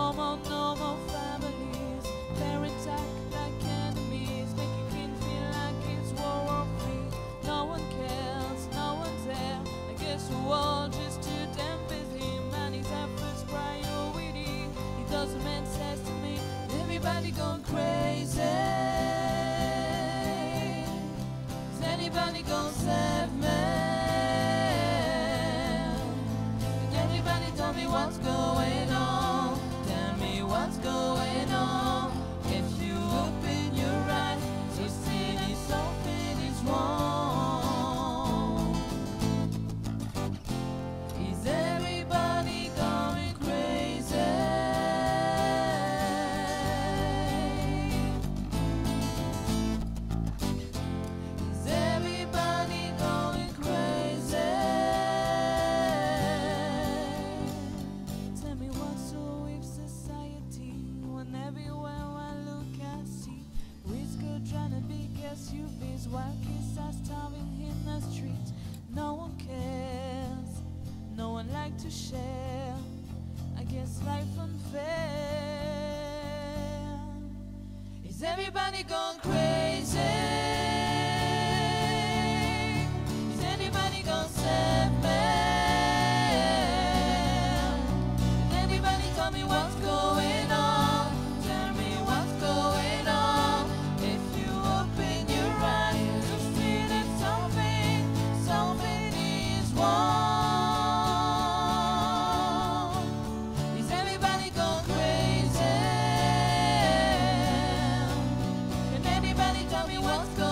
no more families. Parents act like enemies, making kids feel like it's World War III. No one cares, no one's there. I guess we're all just too damn busy. Money's our first priority. He doesn't make sense to me. Everybody going crazy. Is anybody gonna save me? Can anybody tell me what's going on? Tell me what's going on. If you open your eyes, you see that something is wrong. Is everybody going crazy? Is everybody going crazy? Tell me what's wrong with society when everywhere I look I see whisker trying to big SUVs while kids are starving in the streets. No one cares, no one like to share. I guess life unfair. Is everybody going crazy? Is anybody gonna save me? Can anybody tell me what's going on? Tell me what's going on. If you open your eyes, you'll see that something is wrong. Is everybody going crazy? Can anybody tell me what's going on?